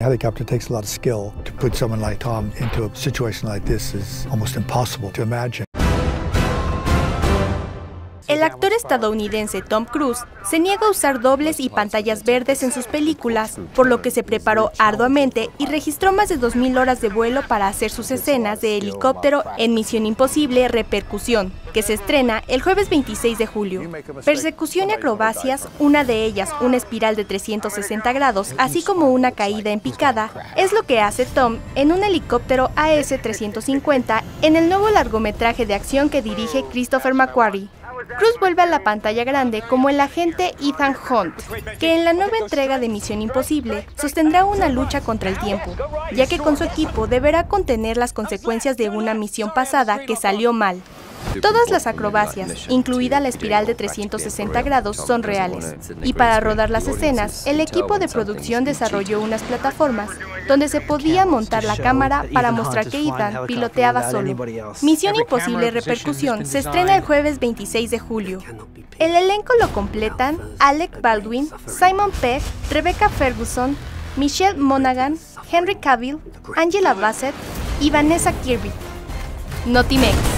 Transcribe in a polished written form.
helicopter takes a lot of skill. To put someone like Tom into a situation like this is almost impossible to imagine. El actor estadounidense Tom Cruise se niega a usar dobles y pantallas verdes en sus películas, por lo que se preparó arduamente y registró más de 2000 horas de vuelo para hacer sus escenas de helicóptero en Misión Imposible: Repercusión, que se estrena el jueves 26 de julio. Persecución y acrobacias, una de ellas una espiral de 360 grados, así como una caída en picada, es lo que hace Tom en un helicóptero AS-350 en el nuevo largometraje de acción que dirige Christopher McQuarrie. Cruise vuelve a la pantalla grande como el agente Ethan Hunt, que en la nueva entrega de Misión Imposible sostendrá una lucha contra el tiempo, ya que con su equipo deberá contener las consecuencias de una misión pasada que salió mal. Todas las acrobacias, incluida la espiral de 360 grados, son reales, y para rodar las escenas, el equipo de producción desarrolló unas plataformas donde se podía montar la cámara para mostrar que Ethan piloteaba solo. Misión Imposible: Repercusión se estrena el jueves 26 de julio. El elenco lo completan Alec Baldwin, Simon Pegg, Rebecca Ferguson, Michelle Monaghan, Henry Cavill, Angela Bassett y Vanessa Kirby. Notimex.